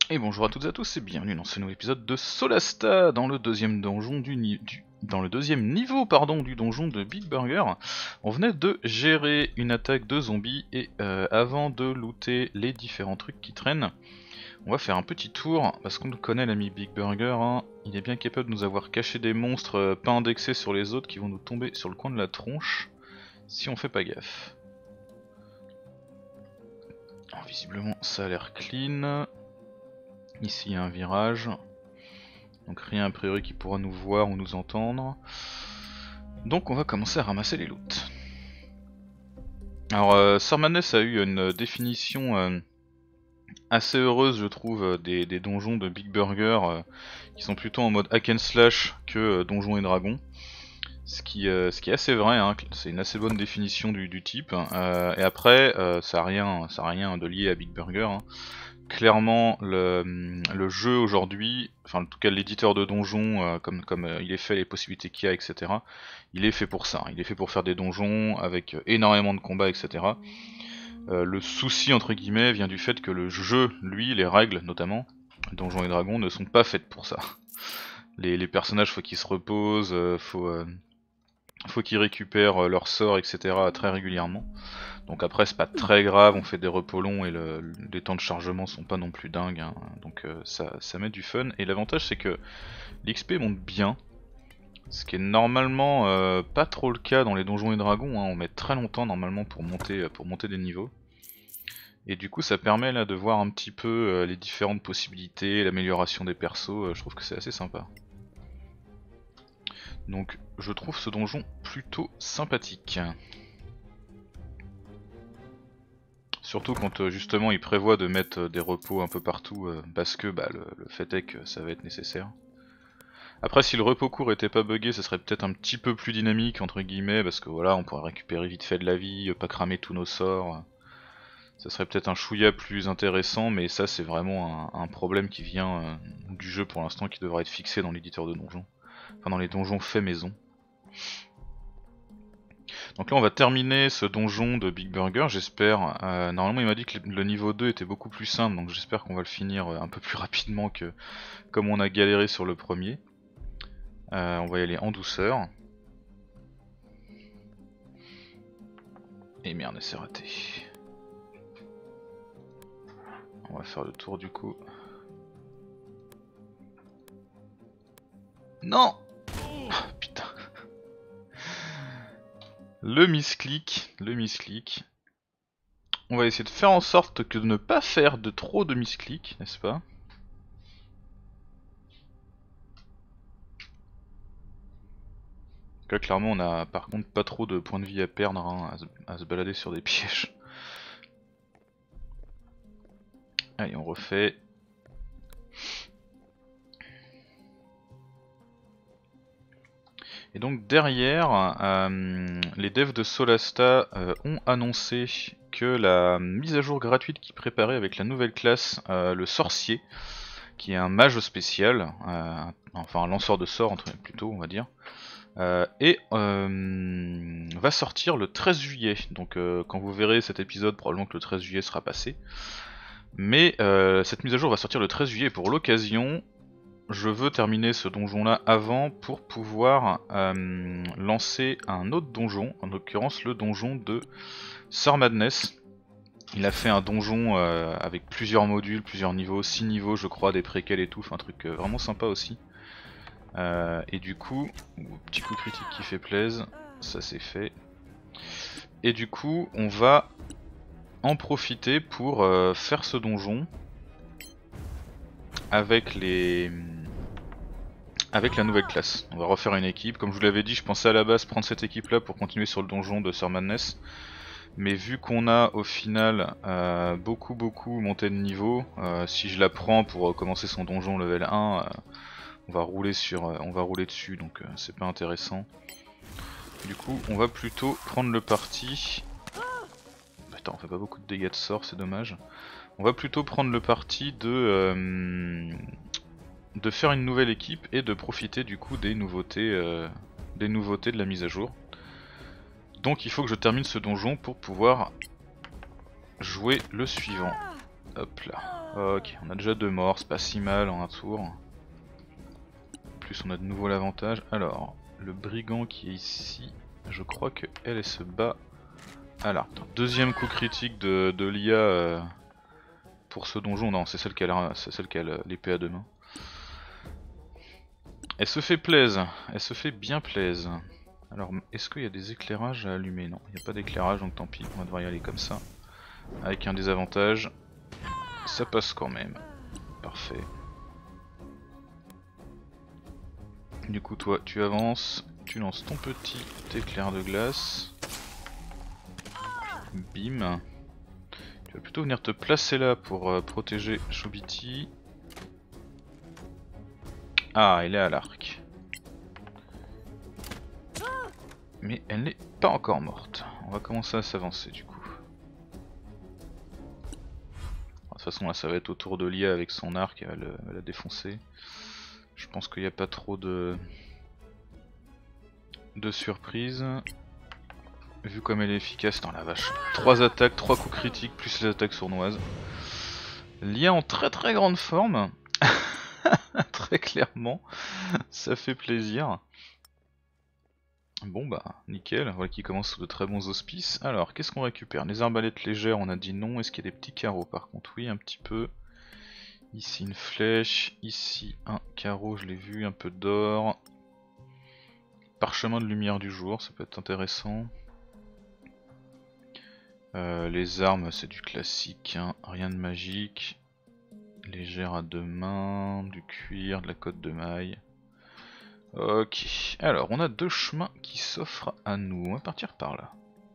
Et bonjour à toutes et à tous et bienvenue dans ce nouvel épisode de Solasta dans le deuxième donjon dans le deuxième niveau du donjon de Big Burger. On venait de gérer une attaque de zombies et avant de looter les différents trucs qui traînent, on va faire un petit tour parce qu'on connaît l'ami Big Burger, hein. Il est bien capable de nous avoir caché des monstres pas indexés sur les autres qui vont nous tomber sur le coin de la tronche si on fait pas gaffe. Alors, visiblement ça a l'air clean. Ici il y a un virage, donc rien a priori qui pourra nous voir ou nous entendre. Donc on va commencer à ramasser les loots. Alors Sir Madness a eu une définition assez heureuse je trouve des donjons de Big Burger qui sont plutôt en mode hack and slash que donjons et dragons. Ce qui est assez vrai, hein, c'est une assez bonne définition du type. Et après ça a rien de lié à Big Burger, hein. Clairement le jeu aujourd'hui, enfin en tout cas l'éditeur de donjons comme il est fait, les possibilités qu'il y a, etc. Il est fait pour ça, il est fait pour faire des donjons avec énormément de combats, etc. Le souci entre guillemets vient du fait que le jeu, lui, les règles notamment, Donjons et Dragons, ne sont pas faites pour ça. Les personnages faut qu'ils se reposent, faut qu'ils récupèrent leur sort, etc. très régulièrement. Donc après c'est pas très grave, on fait des repos longs et les temps de chargement sont pas non plus dingues, hein. Donc ça met du fun. Et l'avantage c'est que l'XP monte bien, ce qui est normalement pas trop le cas dans les donjons et dragons, hein. On met très longtemps normalement pour monter des niveaux. Et du coup ça permet là de voir un petit peu les différentes possibilités, l'amélioration des persos, je trouve que c'est assez sympa. Donc je trouve ce donjon plutôt sympathique. Surtout quand justement il prévoit de mettre des repos un peu partout parce que le fait est que ça va être nécessaire. Après si le repos court était pas buggé, ça serait peut-être un petit peu plus dynamique entre guillemets, parce que voilà, on pourrait récupérer vite fait de la vie, pas cramer tous nos sorts. Ça serait peut-être un chouïa plus intéressant, mais ça c'est vraiment un problème qui vient du jeu pour l'instant, qui devrait être fixé dans l'éditeur de donjons. Enfin dans les donjons faits maison. Donc là on va terminer ce donjon de Big Burger, j'espère. Normalement il m'a dit que le niveau 2 était beaucoup plus simple, donc j'espère qu'on va le finir un peu plus rapidement que comme on a galéré sur le premier. On va y aller en douceur. Et merde, c'est raté. On va faire le tour du coup. Non! Putain. Le misclick. On va essayer de faire en sorte que de ne pas faire de trop de misclick, n'est-ce pas? Là clairement on a par contre pas trop de points de vie à perdre, hein, à se balader sur des pièges. Allez on refait. Et donc derrière, les devs de Solasta ont annoncé que la mise à jour gratuite qui préparait avec la nouvelle classe, le sorcier, qui est un mage spécial, enfin un lanceur de sorts plutôt on va dire, va sortir le 13 juillet. Donc quand vous verrez cet épisode, probablement que le 13 juillet sera passé. Mais cette mise à jour va sortir le 13 juillet, et pour l'occasion je veux terminer ce donjon là avant pour pouvoir lancer un autre donjon, en l'occurrence le donjon de Sir Madness. Il a fait un donjon avec plusieurs modules, plusieurs niveaux, 6 niveaux je crois, des préquels et tout, enfin un truc vraiment sympa aussi. Et du coup, petit coup critique qui fait plaisir, ça c'est fait. Et du coup on va en profiter pour faire ce donjon avec la nouvelle classe. On va refaire une équipe. Comme je vous l'avais dit, je pensais à la base prendre cette équipe là pour continuer sur le donjon de Sir Madness. Mais vu qu'on a au final beaucoup monté de niveau, si je la prends pour commencer son donjon level 1, on va rouler dessus, donc c'est pas intéressant. Du coup on va plutôt prendre le parti. Putain, on fait pas beaucoup de dégâts de sort, c'est dommage. On va plutôt prendre le parti de faire une nouvelle équipe et de profiter du coup des nouveautés de la mise à jour. Donc il faut que je termine ce donjon pour pouvoir jouer le suivant. Hop là. Ok, on a déjà 2 morts, c'est pas si mal en un tour. En plus on a de nouveau l'avantage. Alors, le brigand qui est ici, je crois que elle se bat à l'arc. Deuxième coup critique de l'IA pour ce donjon. Non, c'est celle qui a l'épée à deux mains. Elle se fait plaise, elle se fait bien plaise. Alors, est-ce qu'il y a des éclairages à allumer? Non, il n'y a pas d'éclairage, donc tant pis, on va devoir y aller comme ça. Avec un désavantage, ça passe quand même. Parfait. Du coup, toi, tu avances, tu lances ton petit éclair de glace. Bim. Tu vas plutôt venir te placer là pour protéger Chobiti. Ah, elle est à l'arc. Mais elle n'est pas encore morte. On va commencer à s'avancer du coup. De toute façon là ça va être autour de l'IA avec son arc, elle va la défoncer. Je pense qu'il n'y a pas trop de surprise. Vu comme elle est efficace, dans la vache. 3 attaques, 3 coups critiques plus les attaques sournoises. L'IA en très très grande forme. Très clairement. Ça fait plaisir. Bon bah nickel, voilà qui commence sous de très bons auspices. Alors qu'est-ce qu'on récupère? Les arbalètes légères on a dit non, est-ce qu'il y a des petits carreaux par contre? Oui un petit peu. Ici une flèche, ici un carreau je l'ai vu, un peu d'or. Parchemin de lumière du jour, ça peut être intéressant. Les armes c'est du classique, hein, rien de magique. Légère à deux mains, du cuir, de la cotte de maille. Ok, alors on a 2 chemins qui s'offrent à nous, on va partir par là.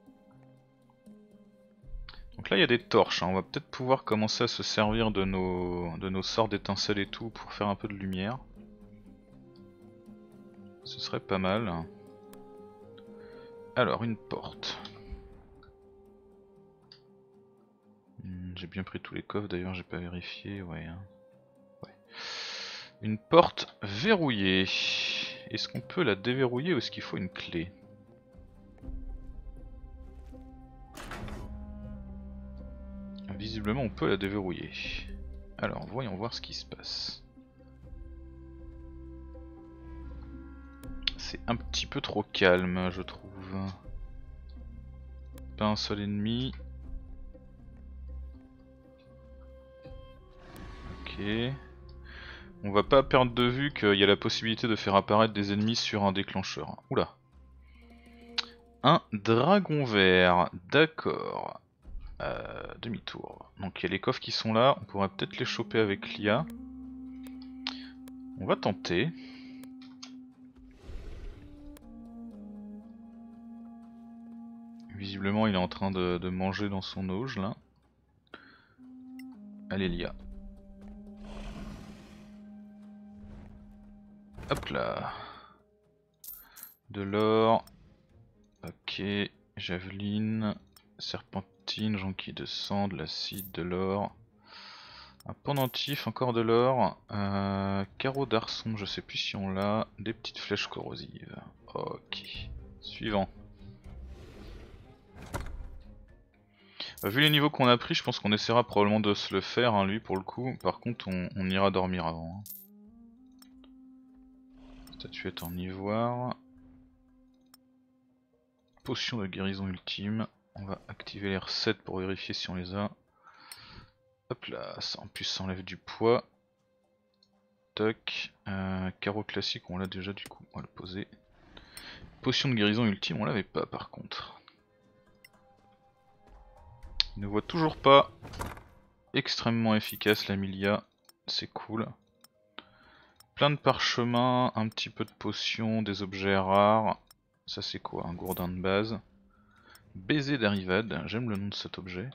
Donc là il y a des torches, hein. On va peut-être pouvoir commencer à se servir de nos sorts d'étincelles et tout pour faire un peu de lumière. Ce serait pas mal. Alors une porte. J'ai bien pris tous les coffres d'ailleurs, j'ai pas vérifié, ouais. Une porte verrouillée. Est-ce qu'on peut la déverrouiller ou est-ce qu'il faut une clé? Visiblement on peut la déverrouiller. Alors voyons voir ce qui se passe. C'est un petit peu trop calme je trouve. Pas un seul ennemi. Ok. On va pas perdre de vue qu'il y a la possibilité de faire apparaître des ennemis sur un déclencheur. Oula. Un dragon vert, d'accord. Demi-tour. Donc il y a les coffres qui sont là, on pourrait peut-être les choper avec l'IA. On va tenter. Visiblement il est en train de manger dans son auge là. Allez l'IA. Hop là. De l'or. Ok. Javeline. Serpentine, jonquille de sang, de l'acide, de l'or. Un pendentif, encore de l'or. Carreau d'arçon, je sais plus si on l'a. Des petites flèches corrosives. Ok. Suivant. Vu les niveaux qu'on a pris, je pense qu'on essaiera probablement de se le faire, hein, lui pour le coup. Par contre, on ira dormir avant. Hein. Statuette en ivoire. Potion de guérison ultime. On va activer les recettes pour vérifier si on les a. Hop là, ça en plus ça enlève du poids. Toc. Carreau classique, on l'a déjà du coup, on va le poser. Potion de guérison ultime, on l'avait pas par contre. Il ne voit toujours pas. Extrêmement efficace la Milia, c'est cool. Plein de parchemins, un petit peu de potions, des objets rares. Ça c'est quoi? Un gourdin de base. Baiser d'Arrivade, j'aime le nom de cet objet.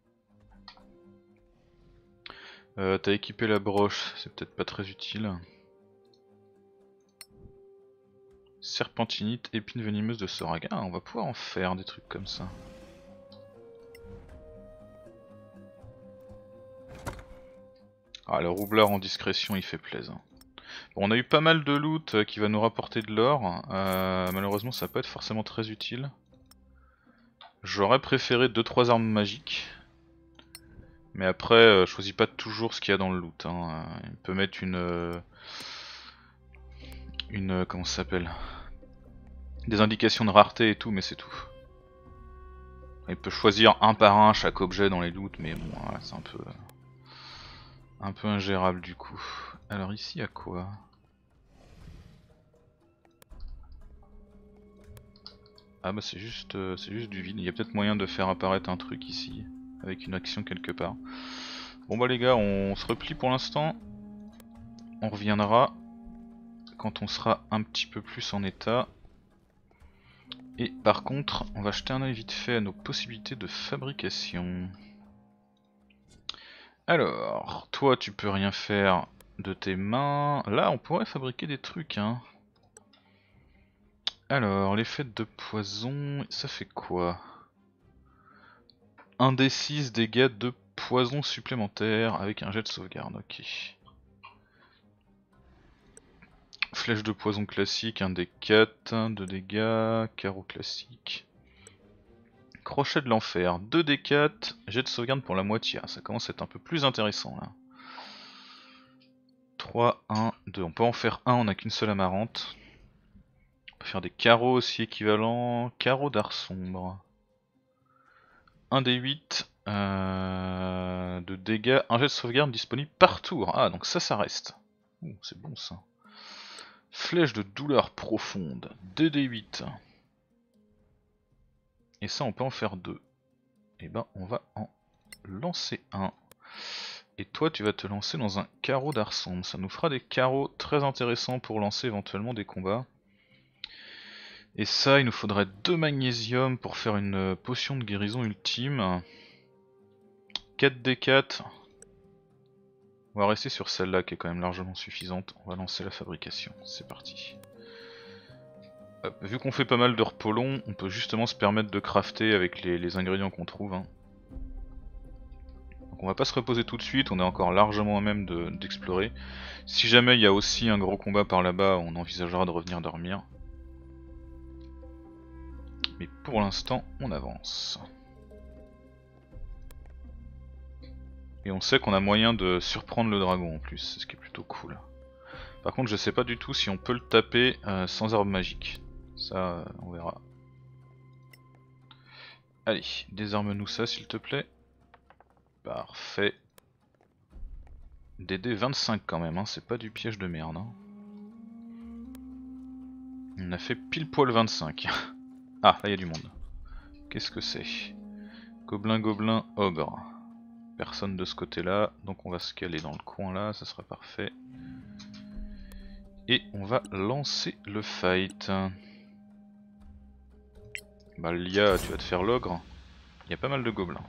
T'as équipé la broche, c'est peut-être pas très utile. Serpentinite, épine venimeuse de Soraga, on va pouvoir en faire des trucs comme ça. Ah, le roublard en discrétion il fait plaisir. Bon, on a eu pas mal de loot qui va nous rapporter de l'or, malheureusement ça va pas être forcément très utile. J'aurais préféré 2-3 armes magiques. Mais après, choisis pas toujours ce qu'il y a dans le loot. Hein. Il peut mettre comment ça s'appelle, des indications de rareté et tout, mais c'est tout. Il peut choisir un par un chaque objet dans les loots, mais bon, voilà, c'est un peu ingérable du coup. Alors ici, à quoi? Ah bah c'est juste du vide. Il y a peut-être moyen de faire apparaître un truc ici, avec une action quelque part. Bon bah les gars, on se replie pour l'instant. On reviendra quand on sera un petit peu plus en état. Et par contre, on va jeter un œil vite fait à nos possibilités de fabrication. Alors, toi tu peux rien faire de tes mains. Là on pourrait fabriquer des trucs hein. Alors, l'effet de poison, ça fait quoi? 1d6 dégâts de poison supplémentaires avec un jet de sauvegarde, ok. Flèche de poison classique, 1d4, 2 dégâts, carreau classique. Crochet de l'enfer, 2d4, jet de sauvegarde pour la moitié, ça commence à être un peu plus intéressant là. 3, 1, 2, on peut en faire un, on n'a qu'une seule amarante. On peut faire des carreaux aussi équivalents, carreau d'art sombre. 1d8 de dégâts, un jet de sauvegarde disponible par tour. Ah donc ça reste. C'est bon ça. Flèche de douleur profonde, 2d8. Et ça on peut en faire 2. Et ben on va en lancer un. Et toi tu vas te lancer dans un carreau d'art sombre. Ça nous fera des carreaux très intéressants pour lancer éventuellement des combats. Et ça il nous faudrait 2 magnésium pour faire une potion de guérison ultime. 4d4. On va rester sur celle-là qui est quand même largement suffisante. On va lancer la fabrication. C'est parti. Hop, vu qu'on fait pas mal de repos long, on peut justement se permettre de crafter avec les ingrédients qu'on trouve. Hein. Donc on va pas se reposer tout de suite, on est encore largement à même d'explorer. Si jamais il y a aussi un gros combat par là-bas, on envisagera de revenir dormir. Mais pour l'instant, on avance. Et on sait qu'on a moyen de surprendre le dragon en plus, ce qui est plutôt cool. Par contre je sais pas du tout si on peut le taper sans arme magique. Ça on verra. Allez, désarme-nous ça s'il te plaît. Parfait. DD 25 quand même, hein, c'est pas du piège de merde. Hein. On a fait pile poil 25. Ah, là il y a du monde. Qu'est-ce que c'est? Gobelin, gobelin, ogre. Personne de ce côté là, donc on va se caler dans le coin là, ça sera parfait. Et on va lancer le fight. Bah Lia, tu vas te faire l'ogre. Il y a pas mal de gobelins.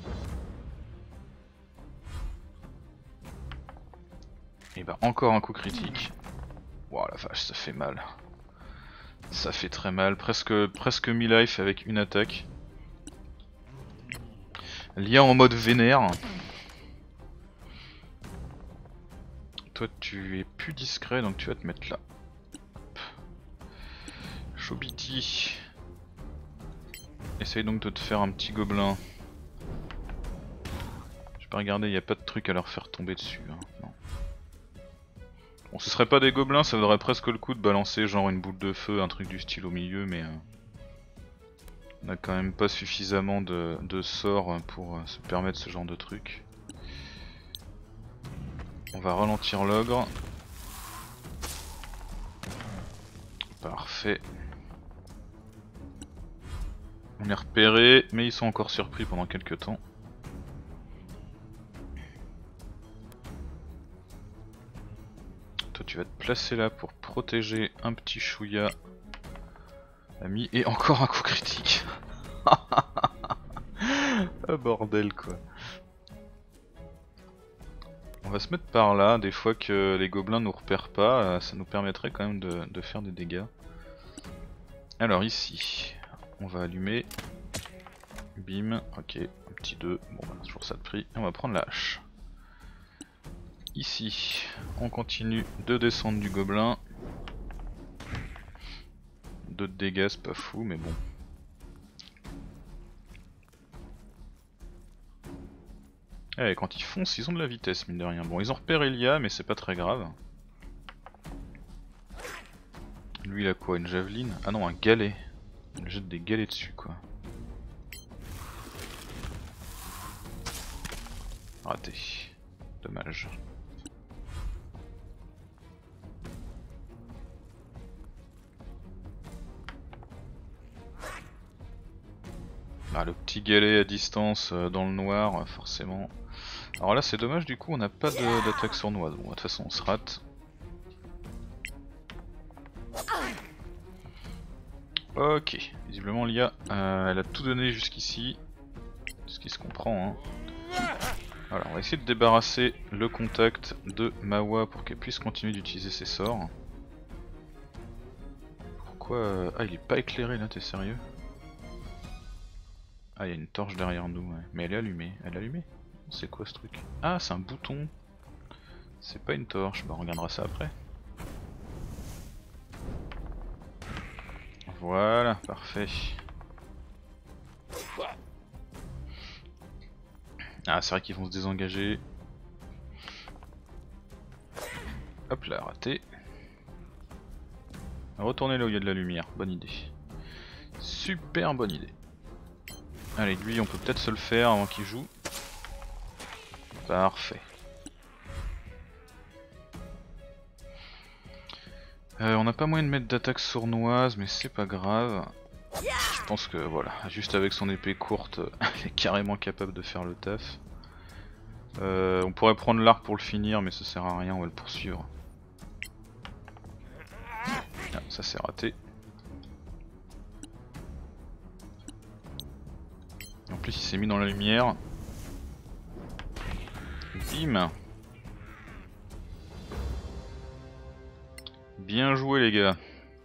Et bah encore un coup critique. Wow la vache, ça fait mal. Ça fait très mal, presque mi-life avec une attaque. Lia en mode vénère. Toi tu es plus discret donc tu vas te mettre là. Chobiti. Essaye donc de te faire un petit gobelin. Je peux regarder, il n'y a pas de truc à leur faire tomber dessus. Hein. Non. Bon, ce serait pas des gobelins, ça vaudrait presque le coup de balancer genre une boule de feu, un truc du style au milieu, mais on a quand même pas suffisamment de sorts pour se permettre ce genre de truc. On va ralentir l'ogre. Parfait. On est repéré, mais ils sont encore surpris pendant quelques temps. Toi tu vas te placer là pour protéger un petit chouïa ami. Et encore un coup critique. Ah bordel quoi. On va se mettre par là, des fois que les gobelins nous repèrent pas, ça nous permettrait quand même de faire des dégâts. Alors ici, on va allumer. Bim, ok, un petit 2, bon bah toujours ça de prix, et on va prendre la hache. Ici, on continue de descendre du gobelin. 2 de dégâts, c'est pas fou, mais bon. Eh, quand ils foncent, ils ont de la vitesse, mine de rien. Bon, ils ont repéré Elia, mais c'est pas très grave. Lui, il a quoi? Une javeline? Ah non, un galet. Il jette des galets dessus, quoi. Raté. Dommage. Ah, le petit galet à distance dans le noir, forcément. Alors là, c'est dommage, du coup, on n'a pas d'attaque sournoise. Bon, de toute façon, on se rate. Ok, visiblement Lia, elle a tout donné jusqu'ici. Ce qui se comprend, hein. Voilà, on va essayer de débarrasser le contact de Mawa pour qu'elle puisse continuer d'utiliser ses sorts. Pourquoi... Ah, il est pas éclairé là, t'es sérieux? Ah, il y a une torche derrière nous, ouais. Mais elle est allumée. Elle est allumée? C'est quoi ce truc? Ah, c'est un bouton. C'est pas une torche, bah on regardera ça après. Voilà, parfait. Ah, c'est vrai qu'ils vont se désengager. Hop là, raté. Retournez là où il y a de la lumière, bonne idée. Super bonne idée. Allez, lui on peut peut-être se le faire avant qu'il joue. Parfait. On n'a pas moyen de mettre d'attaque sournoise, mais c'est pas grave. Je pense que voilà, juste avec son épée courte, elle est carrément capable de faire le taf. On pourrait prendre l'arc pour le finir, mais ça sert à rien, on va le poursuivre. Ah, ça c'est raté. En plus il s'est mis dans la lumière. Bim. Bien joué les gars.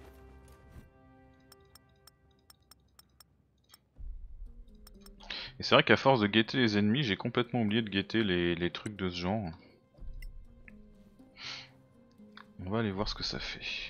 Et c'est vrai qu'à force de guetter les ennemis, j'ai complètement oublié de guetter les trucs de ce genre. On va aller voir ce que ça fait.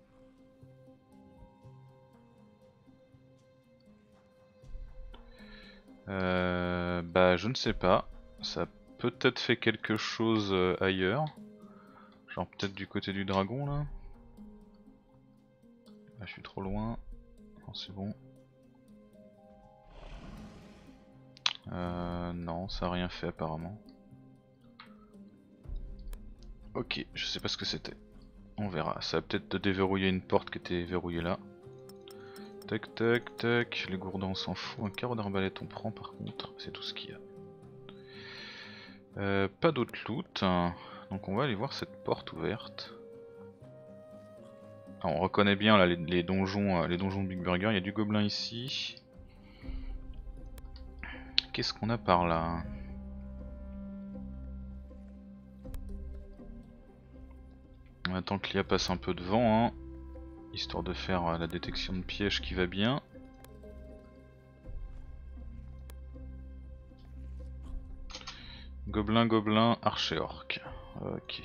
Bah je ne sais pas. Ça a peut-être fait quelque chose ailleurs. Genre peut-être du côté du dragon là. Là je suis trop loin. Non c'est bon. Non, ça a rien fait apparemment. Ok, je sais pas ce que c'était. On verra. Ça a peut-être déverrouillé une porte qui était verrouillée là. Tac tac tac. Les gourdins on s'en fout. Un carreau d'arbalète on prend par contre. C'est tout ce qu'il y a. Pas d'autre loot. Donc on va aller voir cette porte ouverte. Ah, on reconnaît bien là les donjons de Big Burger. Il y a du gobelin ici. Qu'est-ce qu'on a par là? On attend que l'IA passe un peu devant, hein, histoire de faire la détection de pièges qui va bien. Gobelin, gobelin, archer orc. Ok.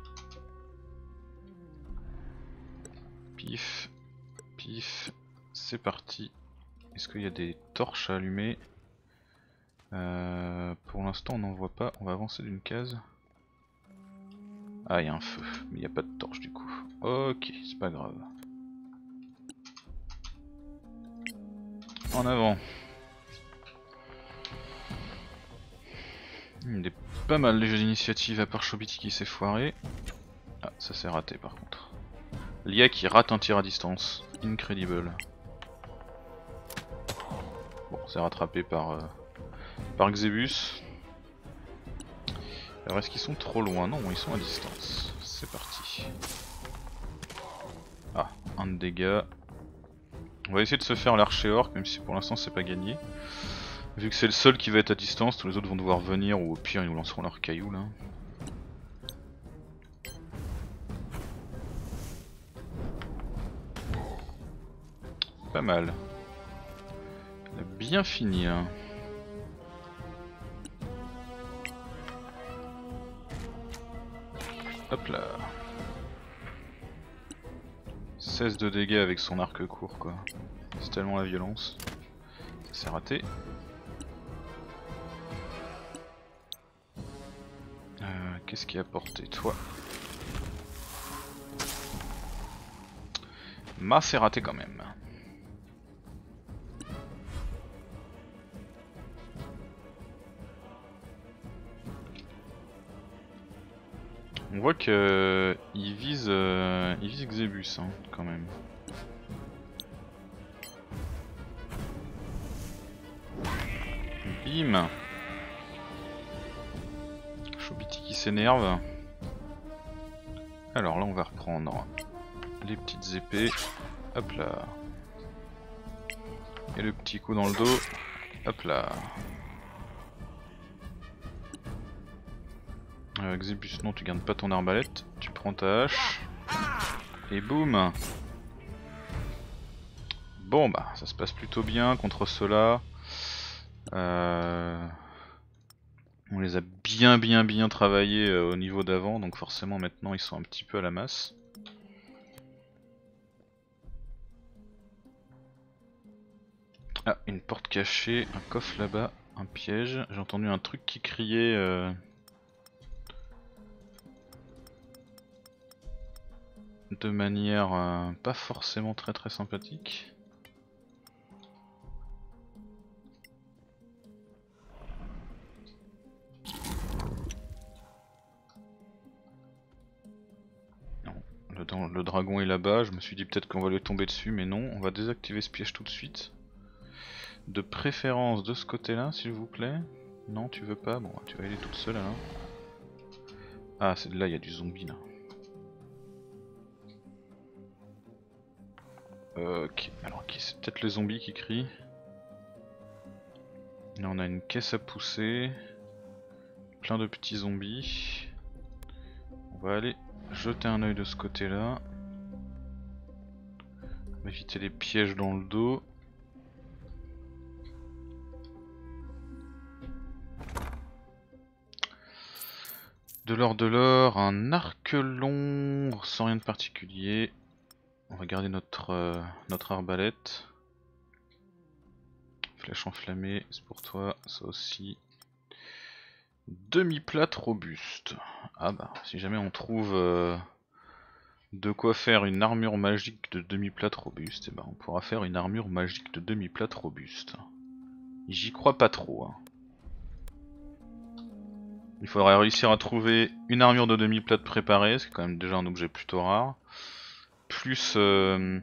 Pif, pif, c'est parti. Est-ce qu'il y a des torches à allumer? Pour l'instant on n'en voit pas, on va avancer d'une case. Ah, il y a un feu, mais il n'y a pas de torche du coup. Ok, c'est pas grave. En avant. Il est pas mal les jeux d'initiative à part Chobiti qui s'est foiré. Ah, ça s'est raté par contre. Lia qui rate un tir à distance. Incredible. Bon, c'est rattrapé par Xebus. Alors est-ce qu'ils sont trop loin? Non, ils sont à distance. C'est parti. Ah, un de dégâts. On va essayer de se faire l'archer orc, même si pour l'instant c'est pas gagné. Vu que c'est le seul qui va être à distance, tous les autres vont devoir venir, ou au pire ils nous lanceront leurs cailloux là. Pas mal. Il a bien fini hein. Hop là. 16 de dégâts avec son arc court quoi. C'est tellement la violence. Ça s'est raté. qu'est-ce qui a porté toi? C'est raté quand même. On voit que il vise Xebus hein, quand même. Bim. Chobiti qui s'énerve. Alors là on va reprendre les petites épées. Hop là. Et le petit coup dans le dos. Hop là. Xebus, non, tu gardes pas ton arbalète. Tu prends ta hache. Et boum. Bon bah, ça se passe plutôt bien contre ceux-là. On les a bien travaillés au niveau d'avant, donc forcément maintenant ils sont un petit peu à la masse. Ah, une porte cachée, un coffre là-bas, un piège. J'ai entendu un truc qui criait... de manière pas forcément très sympathique. Non, le dragon est là-bas, je me suis dit peut-être qu'on va lui tomber dessus, mais non, on va désactiver ce piège tout de suite. De préférence de ce côté-là, s'il vous plaît. Non, tu veux pas? Bon, tu vas y aller toute seule alors. Ah, c'est de là, il y a du zombie là. Ok, alors c'est peut-être les zombies qui crient. Là on a une caisse à pousser. Plein de petits zombies. On va aller jeter un œil de ce côté-là. On va éviter les pièges dans le dos. De l'or, un arc long sans rien de particulier. On va garder notre arbalète. Flèche enflammée, c'est pour toi, ça aussi. Demi-plate robuste. Ah bah, si jamais on trouve de quoi faire une armure magique de demi-plate robuste, et bah on pourra faire une armure magique de demi-plate robuste. J'y crois pas trop. Hein. Il faudrait réussir à trouver une armure de demi-plate préparée, c'est quand même déjà un objet plutôt rare. Plus un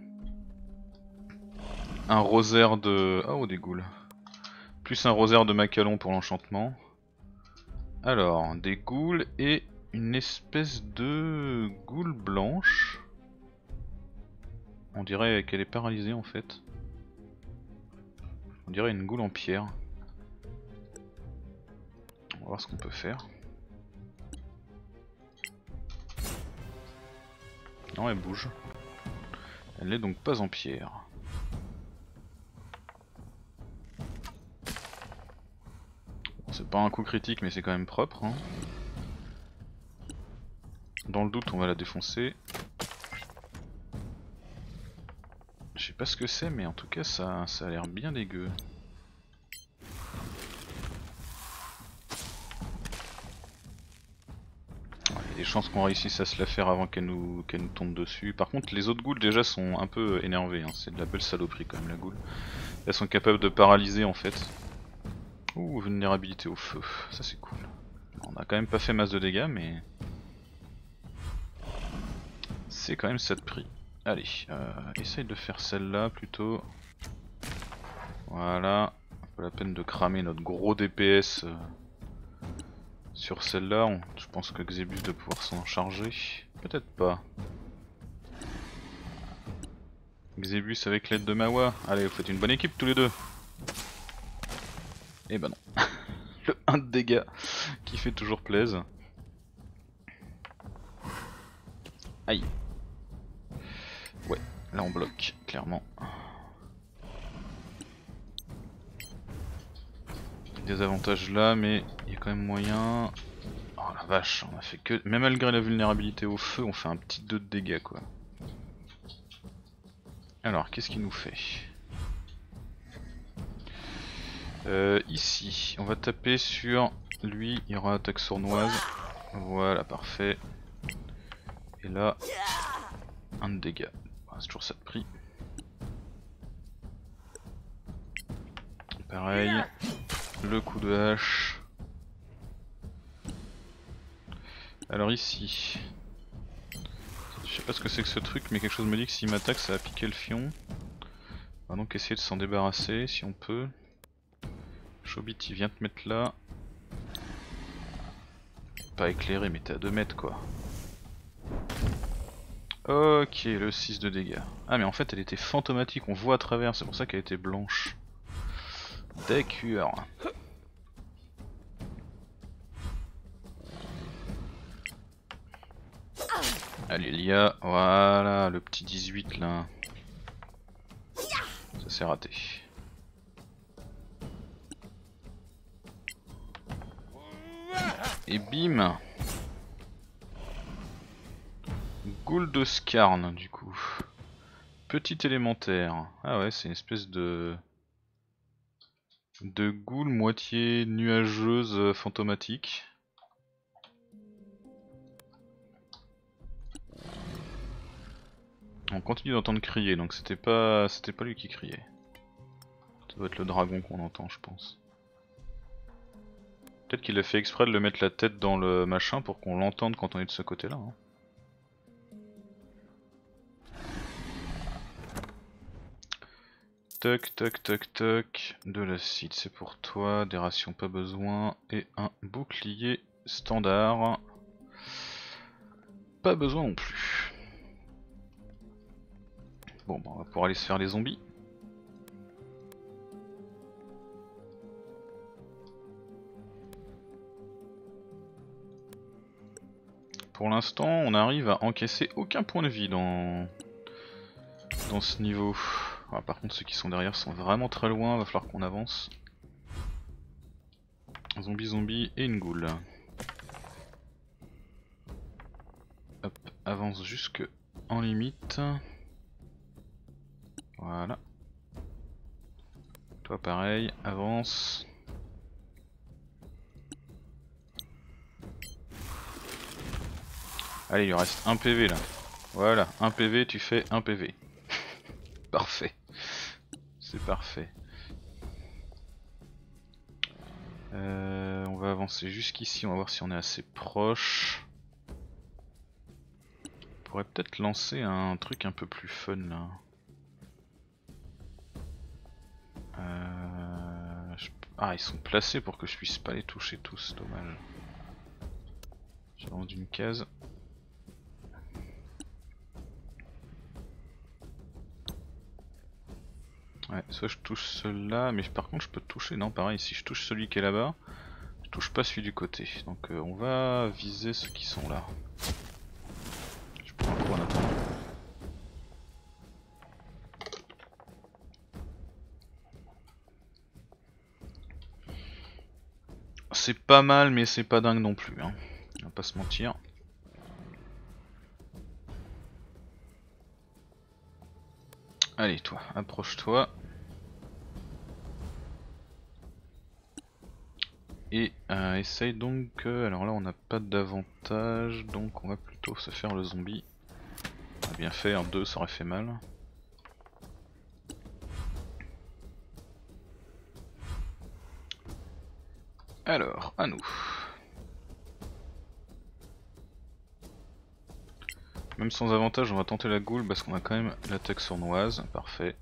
rosaire de... Oh des ghouls. Plus un rosaire de Macalon pour l'enchantement. Alors, des ghouls et une espèce de goule blanche. On dirait qu'elle est paralysée en fait. On dirait une goule en pierre. On va voir ce qu'on peut faire. Non, elle bouge. Elle n'est donc pas en pierre. C'est pas un coup critique mais c'est quand même propre. Hein. Dans le doute on va la défoncer. Je sais pas ce que c'est mais en tout cas ça a l'air bien dégueu. Il y a des chances qu'on réussisse à se la faire avant qu'elle nous tombe dessus. Par contre les autres ghouls déjà sont un peu énervés. Hein. C'est de la belle saloperie quand même la goule. Elles sont capables de paralyser en fait. Ouh, vulnérabilité au feu, ça c'est cool. On a quand même pas fait masse de dégâts mais... c'est quand même ça de prix. Allez, essaye de faire celle-là plutôt. Voilà, pas la peine de cramer notre gros DPS sur celle-là. Je pense que Xebus doit pouvoir s'en charger. Peut-être pas. Xebus avec l'aide de Mawa. Allez, vous faites une bonne équipe tous les deux. Eh ben non. Le 1 de dégâts qui fait toujours plaisir. Aïe. Ouais, là on bloque, clairement. Des avantages là, mais il y a quand même moyen. Oh la vache, on a fait que. Même malgré la vulnérabilité au feu, on fait un petit 2 de dégâts quoi. Alors, qu'est-ce qu'il nous fait? Ici, on va taper sur lui, il y aura attaque sournoise. Voilà, parfait. Et là, un de dégâts. C'est toujours ça de prix. Pareil, le coup de hache. Alors ici, je sais pas ce que c'est que ce truc, mais quelque chose me dit que s'il m'attaque ça va piquer le fion. On va donc essayer de s'en débarrasser si on peut. Chobiti, viens te mettre là. Pas éclairé, mais t'es à 2 mètres quoi. Ok, le 6 de dégâts. Ah mais en fait elle était fantomatique, on voit à travers, c'est pour ça qu'elle était blanche. D'accord. Allez Lia, voilà le petit 18 là. Ça s'est raté. Et bim. Ghoul de Skarn du coup. Petit élémentaire. Ah ouais, c'est une espèce de ghoul moitié nuageuse fantomatique. On continue d'entendre crier, donc c'était pas lui qui criait. Ça doit être le dragon qu'on entend, je pense. Peut-être qu'il a fait exprès de le mettre la tête dans le machin pour qu'on l'entende quand on est de ce côté-là. Hein. Toc toc toc toc, de l'acide c'est pour toi, des rations pas besoin, et un bouclier standard. Pas besoin non plus. Bon, bah, on va pouvoir aller se faire les zombies. Pour l'instant, on arrive à encaisser aucun point de vie dans ce niveau. Ah, par contre, ceux qui sont derrière sont vraiment très loin, va falloir qu'on avance. Zombie et une ghoul. Hop, avance jusque en limite. Voilà. Toi pareil, avance. Allez, il lui reste un PV là. Voilà, un PV, tu fais un PV. Parfait. C'est parfait. On va avancer jusqu'ici, on va voir si on est assez proche. On pourrait peut-être lancer un truc un peu plus fun là. Ah, ils sont placés pour que je puisse pas les toucher tous, dommage. J'avance d'une case. Ouais, soit je touche celui-là, mais par contre je peux toucher, non pareil, si je touche celui qui est là-bas, je touche pas celui du côté. Donc on va viser ceux qui sont là. Je prends un coup en attendant. C'est pas mal mais c'est pas dingue non plus, hein. On va pas se mentir. Allez toi, approche-toi. Et essaye donc, alors là on n'a pas d'avantage, donc on va plutôt se faire le zombie. On a bien fait, un 2 ça aurait fait mal. Alors, à nous. Même sans avantage on va tenter la ghoul parce qu'on a quand même l'attaque sournoise, parfait.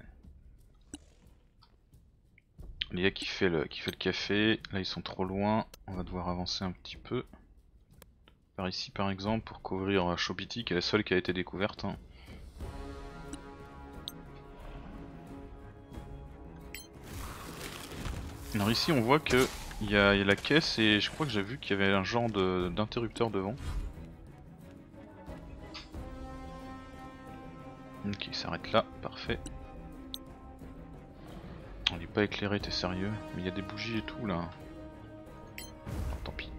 Lia qui fait le café, là ils sont trop loin, on va devoir avancer un petit peu. Par ici par exemple pour couvrir Chobiti qui est la seule qui a été découverte. Hein. Alors ici on voit que il y a la caisse et je crois que j'ai vu qu'il y avait un genre d'interrupteur devant. Ok, il s'arrête là, parfait. On n'est pas éclairé, t'es sérieux? Mais il y a des bougies et tout là. Tant pis.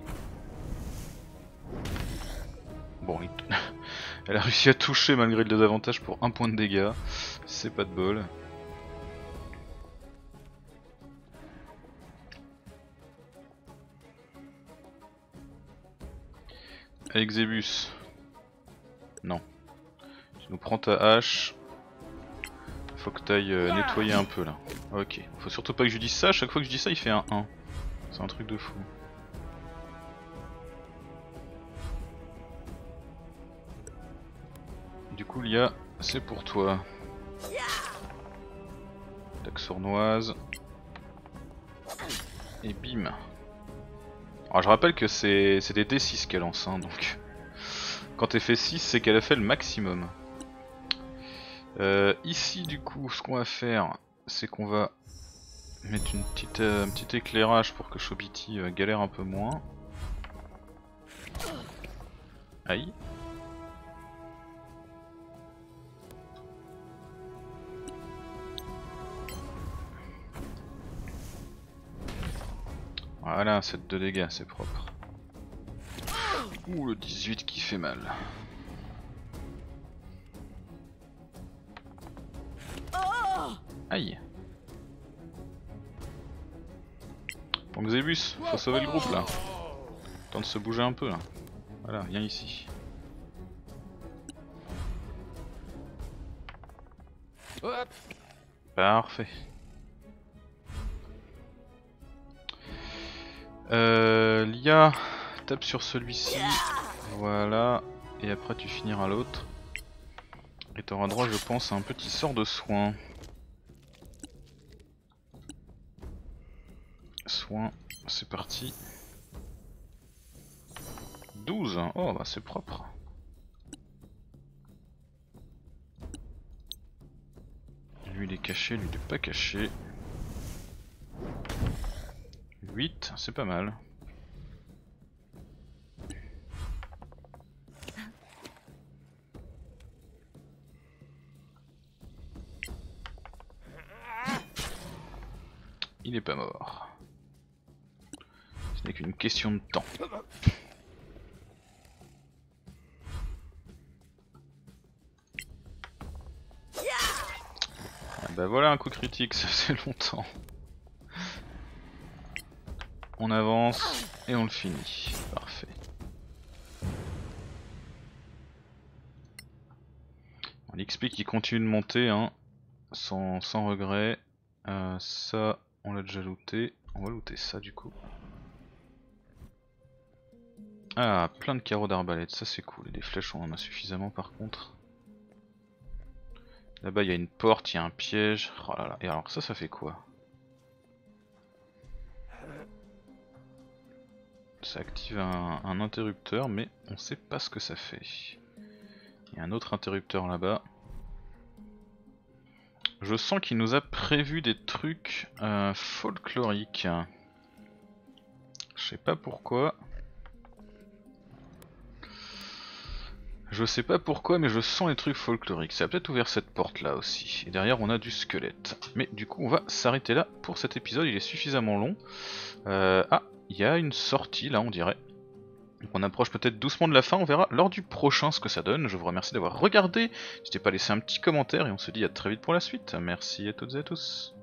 Bon, elle a réussi à toucher malgré le désavantage pour 1 point de dégâts. C'est pas de bol. Exebus. Non. Tu nous prends ta hache. Faut que t'ailles nettoyer un peu là. Ok. Faut surtout pas que je dise ça, à chaque fois que je dis ça il fait un 1. C'est un truc de fou. Du coup Lia, c'est pour toi. Attaque sournoise. Et bim. Alors je rappelle que c'est des D6 qu'elle lance, hein, donc quand elle fait 6 c'est qu'elle a fait le maximum. Ici du coup ce qu'on va faire c'est qu'on va mettre un petit éclairage pour que Chobiti galère un peu moins. Aïe. Voilà, 7 de dégâts, c'est propre. Ouh, le 18 qui fait mal. Aïe. Bon, Xebus, faut sauver le groupe là. Temps de se bouger un peu là. Voilà, viens ici. Parfait. Lia, tape sur celui-ci. Voilà. Et après tu finiras l'autre. Et t'auras droit je pense à un petit sort de soin. Soin, c'est parti. 12, oh bah c'est propre. Lui il est caché, lui il est pas caché. 8, c'est pas mal. Il est pas mort. Ce n'est qu'une question de temps. Ah bah voilà un coup critique, ça fait longtemps. On avance et on le finit. Parfait. L'XP qui continue de monter, hein, sans regret. Ça, on l'a déjà looté. On va looter ça du coup. Ah, plein de carreaux d'arbalète, ça c'est cool. Et des flèches, on en a suffisamment par contre. Là-bas, il y a une porte, il y a un piège. Oh là là. Et alors, ça fait quoi? Ça active un interrupteur, mais on sait pas ce que ça fait. Il y a un autre interrupteur là-bas. Je sens qu'il nous a prévu des trucs folkloriques. Je sais pas pourquoi. Je sais pas pourquoi, mais je sens les trucs folkloriques. Ça a peut-être ouvert cette porte là aussi. Et derrière, on a du squelette. Mais du coup, on va s'arrêter là pour cet épisode. Il est suffisamment long. Ah, il y a une sortie là, on dirait. Donc on approche peut-être doucement de la fin. On verra lors du prochain ce que ça donne. Je vous remercie d'avoir regardé. N'hésitez pas à laisser un petit commentaire et on se dit à très vite pour la suite. Merci à toutes et à tous.